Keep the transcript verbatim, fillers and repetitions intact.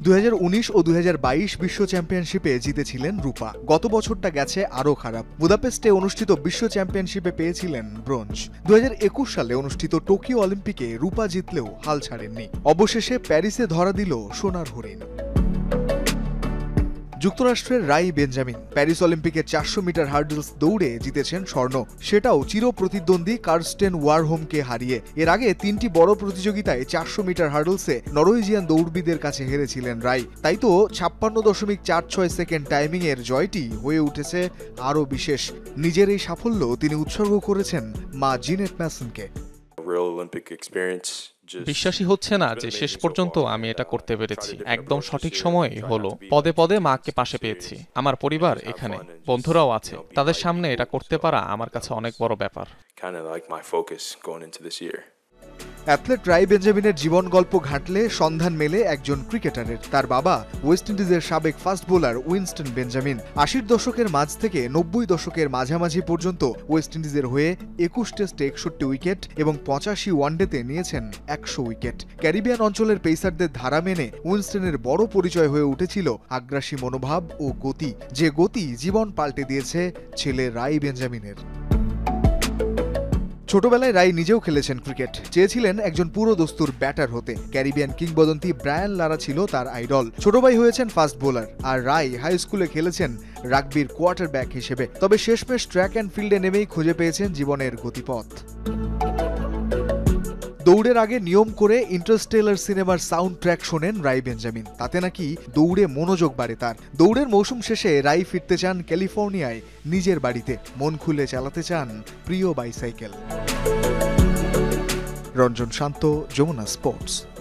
দুই হাজার উনিশ ও দুই হাজার বাইশ বিশ্ব চ্যাম্পিয়নশিপে জিতেছিলেন রূপা। গত বছরটা গেছে আরও খারাপ। বুদাপেস্টে অনুষ্ঠিত বিশ্ব চ্যাম্পিয়নশিপে পেয়েছিলেন ব্রোঞ্জ। দুই হাজার একুশ সালে অনুষ্ঠিত টোকিও অলিম্পিকে রূপা জিতলেও হাল ছাড়েননি। অবশেষে প্যারিসে ধরা দিল সোনার হরিণ। যুক্তরাষ্ট্রের রাই বেঞ্জামিন প্যারিস অলিম্পিকে চারশো মিটার হার্ডলস দৌড়ে জিতেছেন স্বর্ণ, সেটাও চির প্রতিদ্বন্দ্বী কার্স্টেন ওয়ারহোমকে হারিয়ে। এর আগে তিনটি বড় প্রতিযোগিতায় চারশো মিটার হার্ডলসে নরওয়েজিয়ান দৌড়বিদের কাছে হেরেছিলেন রাই। তাই তো ছাপ্পান্ন দশমিক চার ছয় সেকেন্ড টাইমিং এর জয়টি হয়ে উঠেছে আরও বিশেষ। নিজের এই সাফল্য তিনি উৎসর্গ করেছেন মা জিনেট ম্যাসনকে। বিশ্বাসই হচ্ছে না যে শেষ পর্যন্ত আমি এটা করতে পেরেছি। একদম সঠিক সময় হলো। পদে পদে মাকে পাশে পেয়েছি। আমার পরিবার এখানে, বন্ধুরাও আছে। তাদের সামনে এটা করতে পারা আমার কাছে অনেক বড় ব্যাপার। অ্যাথলেট রাই বেঞ্জামিনের জীবন গল্প ঘাঁটলে সন্ধান মেলে একজন ক্রিকেটারের। তার বাবা ওয়েস্ট ইন্ডিজের সাবেক ফাস্ট বোলার উইনস্টন বেঞ্জামিন। আশির দশকের মাঝ থেকে নব্বই দশকের মাঝামাঝি পর্যন্ত ওয়েস্ট ইন্ডিজের হয়ে একুশ টেস্টে একষট্টি উইকেট এবং পঁচাশি ওয়ানডেতে নিয়েছেন একশো উইকেট। ক্যারিবিয়ান অঞ্চলের পেসারদের ধারা মেনে উইনস্টনের বড় পরিচয় হয়ে উঠেছিল আগ্রাসী মনোভাব ও গতি, যে গতি জীবন পাল্টে দিয়েছে ছেলে রাই বেঞ্জামিনের। ছোটবেলায় রাই নিজেও খেলেছেন ক্রিকেট, চেয়েছিলেন একজন পুরোদস্তুর ব্যাটার হতে। ক্যারিবিয়ান কিংবদন্তি ব্রায়ান লারা ছিল তার আইডল। ছোট ভাই হয়েছেন ফাস্ট বোলার, আর রাই হাই স্কুলে খেলেছেন রাগবির কোয়ার্টারব্যাক হিসেবে। তবে শেষমেশ ট্র্যাক অ্যান্ড ফিল্ডে নেমেই খুঁজে পেয়েছেন জীবনের গতিপথ। দৌড়ের আগে নিয়ম করে ইন্টারস্টেলার সিনেমার সাউন্ড ট্র্যাক শোনেন রাই বেঞ্জামিন। তাতে নাকি দৌড়ে মনোযোগ বাড়ে তার। দৌড়ের মৌসুম শেষে রাই ফিরতে চান ক্যালিফোর্নিয়ায় নিজের বাড়িতে। মন খুলে চালাতে চান প্রিয় বাইসাইকেল। রঞ্জন শান্ত, যমুনা স্পোর্টস।